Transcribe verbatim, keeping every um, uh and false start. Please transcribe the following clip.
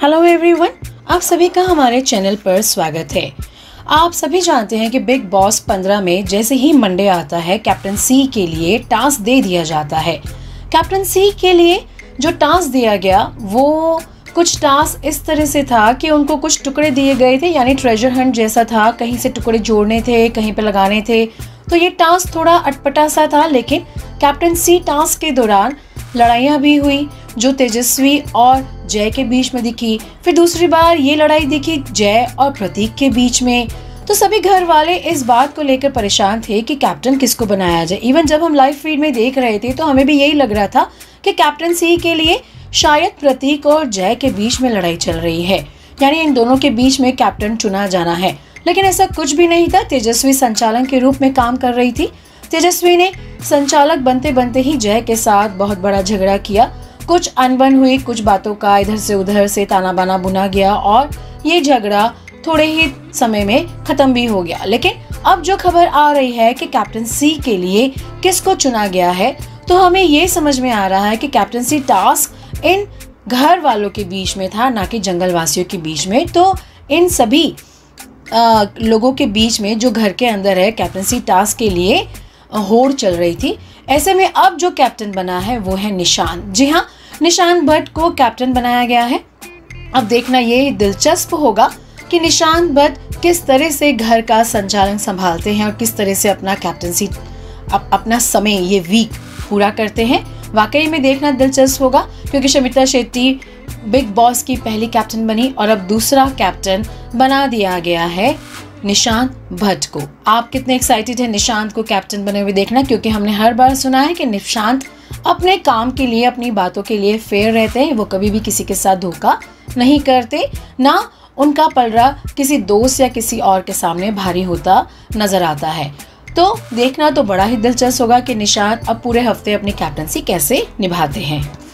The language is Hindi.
हेलो एवरीवन, आप सभी का हमारे चैनल पर स्वागत है। आप सभी जानते हैं कि बिग बॉस पंद्रह में जैसे ही मंडे आता है, कैप्टन सी के लिए टास्क दे दिया जाता है। कैप्टन सी के लिए जो टास्क दिया गया वो कुछ टास्क इस तरह से था कि उनको कुछ टुकड़े दिए गए थे, यानी ट्रेजर हंट जैसा था। कहीं से टुकड़े जोड़ने थे, कहीं पे लगाने थे। तो ये टास्क थोड़ा अटपटा सा था, लेकिन कैप्टन सी टास्क के दौरान लड़ाइयाँ भी हुई जो तेजस्वी और जय के बीच में दिखी। फिर दूसरी बार ये लड़ाई दिखी जय और प्रतीक के बीच में। तो सभी घर वाले इस बात को लेकर परेशान थे कि कैप्टन किसको बनाया जाए। इवन जब हम लाइव फीड में देख रहे थे तो हमें भी यही लग रहा था कि कैप्टन सी के लिए शायद प्रतीक और जय के बीच में लड़ाई चल रही है, यानी इन दोनों के बीच में कैप्टन चुना जाना है। लेकिन ऐसा कुछ भी नहीं था। तेजस्वी संचालक के रूप में काम कर रही थी। तेजस्वी ने संचालक बनते बनते ही जय के साथ बहुत बड़ा झगड़ा किया। कुछ अनबन हुई, कुछ बातों का इधर से उधर से ताना बाना बुना गया और ये झगड़ा थोड़े ही समय में खत्म भी हो गया। लेकिन अब जो खबर आ रही है कि कैप्टन सी के लिए किसको चुना गया है, तो हमें ये समझ में आ रहा है कि कैप्टन सी टास्क इन घर वालों के बीच में था, ना कि जंगल वासियों के बीच में। तो इन सभी आ, लोगों के बीच में जो घर के अंदर है, कैप्टन सी टास्क के लिए होड़ चल रही थी। ऐसे में अब जो कैप्टन बना है वो है निशांत। जी हाँ, निशांत भट्ट को कैप्टन बनाया गया है। अब देखना ये दिलचस्प होगा कि निशांत भट्ट किस तरह से घर का संचालन संभालते हैं और किस तरह से अपना कैप्टनसी अप, अपना समय ये वीक पूरा करते हैं। वाकई में देखना दिलचस्प होगा, क्योंकि शमिता शेट्टी बिग बॉस की पहली कैप्टन बनी और अब दूसरा कैप्टन बना दिया गया है निशांत भट्ट को। आप कितने एक्साइटेड हैं निशांत को कैप्टन बने हुए देखना, क्योंकि हमने हर बार सुना है कि निशांत अपने काम के लिए, अपनी बातों के लिए फेयर रहते हैं। वो कभी भी किसी के साथ धोखा नहीं करते, ना उनका पलड़ा किसी दोस्त या किसी और के सामने भारी होता नजर आता है। तो देखना तो बड़ा ही दिलचस्प होगा कि निशांत अब पूरे हफ्ते अपनी कैप्टनसी कैसे निभाते हैं।